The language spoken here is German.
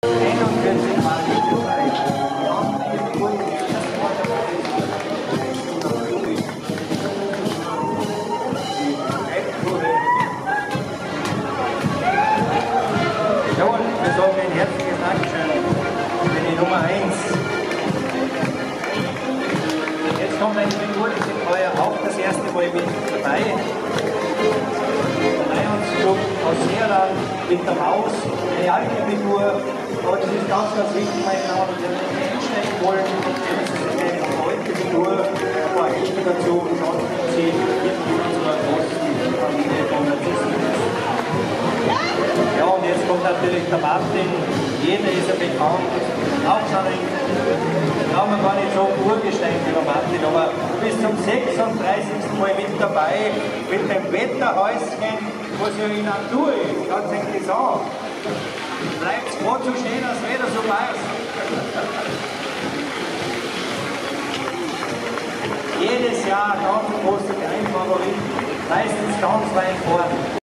41 Mal dabei. Jawohl, wir sagen ein herzliches Dankeschön für die Nummer 1. Jetzt kommt eine Figur, die sind heuer auch das erste Mal mit dabei. Club Ausseerland mit der Maus, eine alte Figur, aber das ist ganz, ganz wichtig, meine Damen und Herren, wenn Sie einsteigen wollen, das ist eine alte Figur, ein paar Hilfe dazu, schauen Sie Mitglied unserer großen Familie von Narzissenfest. Ja, und jetzt kommt natürlich der Martin, jeder ist ja bekannt, auch schon ein, brauchen wir gar nicht so Urgestein über Martin, aber du bist zum 36. Mal mit dabei, mit dem Wetterhäuschen, was ja in Natur ist, ganz ein Gesang. Bleibt gerade so stehen, als wäre er so weiß. Jedes Jahr ganz große Kleinfavorit, meistens ganz weit vorne.